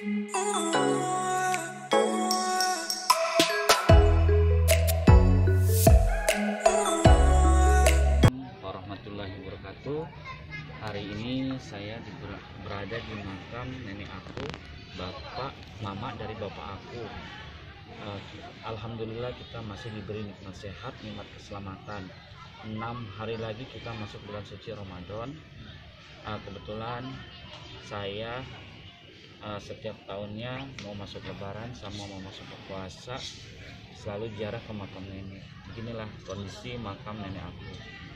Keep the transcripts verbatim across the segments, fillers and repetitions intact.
Warahmatullahi wabarakatuh. Hari ini saya berada di makam nenek aku, bapak mama dari bapak aku. uh, Alhamdulillah kita masih diberi nikmat sehat, nikmat keselamatan. Enam hari lagi kita masuk bulan suci Ramadan. uh, Kebetulan saya uh, setiap tahunnya mau masuk lebaran sama mau masuk puasa selalu ziarah ke makam nenek. Beginilah kondisi makam nenek aku.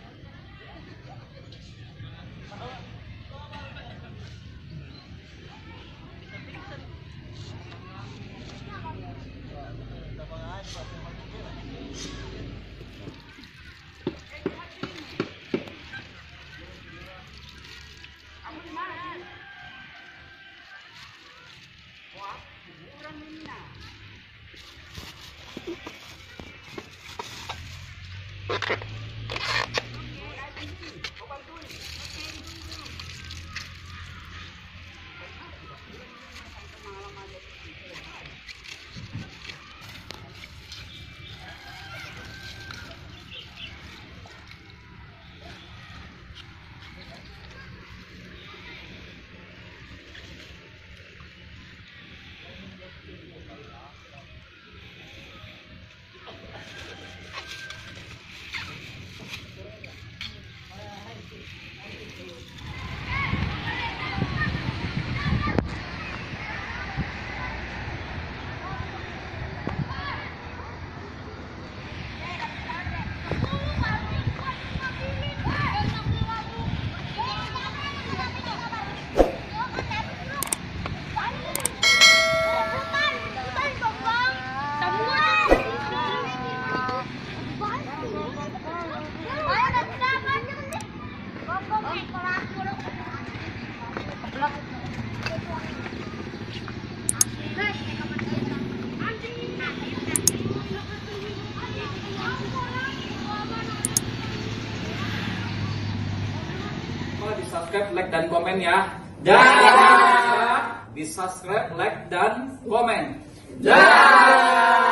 Di subscribe, like, dan komen ya. Jangan. Di subscribe, like, dan komen. Jangan.